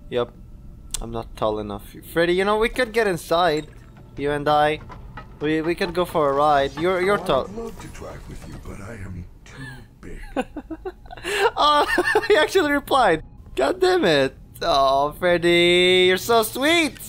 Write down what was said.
Yep. I'm not tall enough. Freddy, you know, we could get inside. You and I. We could go for a ride. You're tall. I'd love to drive with you, but I am too big. Oh, he actually replied. God damn it. Oh, Freddy, you're so sweet.